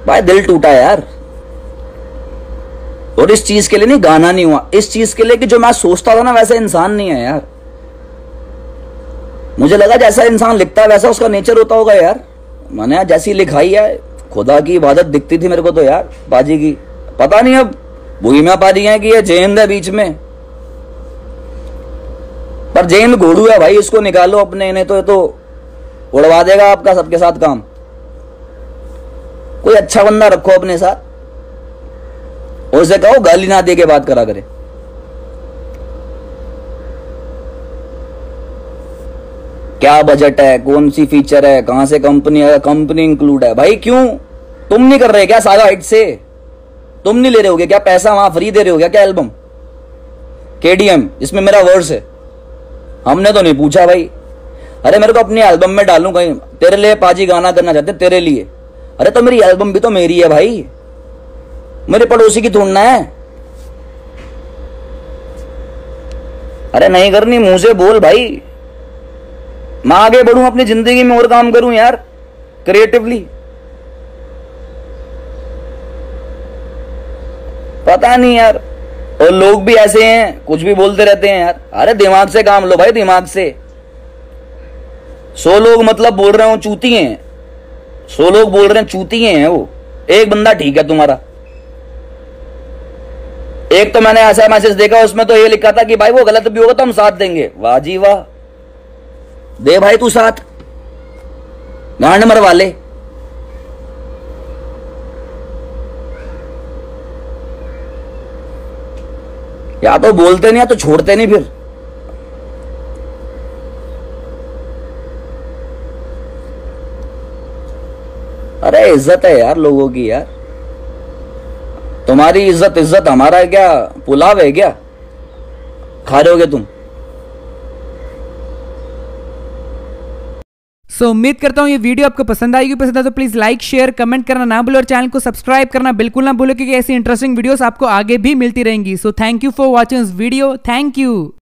भाई दिल टूटा यार। और इस चीज के लिए नहीं, गाना नहीं हुआ, इस चीज के लिए कि जो मैं सोचता था ना वैसा इंसान नहीं है यार। मुझे लगा जैसा इंसान लिखता है वैसा उसका नेचर होता होगा यार। मैंने यार जैसी लिखाई है, खुदा की इबादत दिखती थी मेरे को तो यार पाजी की। पता नहीं अब भूमिया पाजी है कि ये जयहिंद है बीच में, पर जयहिंद घोड़ू है भाई, इसको निकालो अपने, इन्हें तो उड़वा देगा आपका सबके साथ काम। कोई अच्छा बंदा रखो अपने साथ और उसे कहो गाली ना दे के बात करा करे। क्या बजट है, कौन सी फीचर है, कहां से कंपनी है, कंपनी इंक्लूड है। भाई क्यों तुम नहीं कर रहे क्या सागा हिट से? तुम नहीं ले रहे होगे क्या पैसा, वहां फ्री दे रहे हो क्या एल्बम केडीएम जिसमें मेरा वर्स है? हमने तो नहीं पूछा भाई। अरे मेरे को अपनी एल्बम में डालूं कहीं, तेरे लिए पाजी गाना करना चाहते तेरे लिए। अरे तो मेरी एल्बम भी तो मेरी है भाई, मेरे पड़ोसी की ढूंढना है। अरे नहीं करनी मुंह से बोल भाई, मैं आगे बढ़ूं अपनी जिंदगी में और काम करूं यार क्रिएटिवली। पता नहीं यार, और लोग भी ऐसे हैं कुछ भी बोलते रहते हैं यार। अरे दिमाग से काम लो भाई, दिमाग से। 100 लोग मतलब बोल रहे हो चूतिए हैं, 100 लोग बोल रहे हैं चूतिए हैं, वो एक बंदा ठीक है तुम्हारा। एक तो मैंने ऐसा मैसेज देखा उसमें तो ये लिखा था कि भाई वो गलत भी होगा तो हम साथ देंगे। वाह जी वाह, दे भाई तू साथ, गांड मरवा ले। या तो बोलते नहीं या तो छोड़ते नहीं फिर। अरे इज्जत है यार लोगों की यार, तुम्हारी इज्जत इज्जत हमारा है क्या? पुलाव है क्या खा रहे होगे तुम? उम्मीद करता हूँ ये वीडियो आपको पसंद आएगी। पसंद है तो प्लीज लाइक शेयर कमेंट करना ना भूलो और चैनल को सब्सक्राइब करना बिल्कुल ना भूलो, क्योंकि ऐसी इंटरेस्टिंग वीडियोस आपको आगे भी मिलती रहेंगी। So thank you for watching this video, thank you.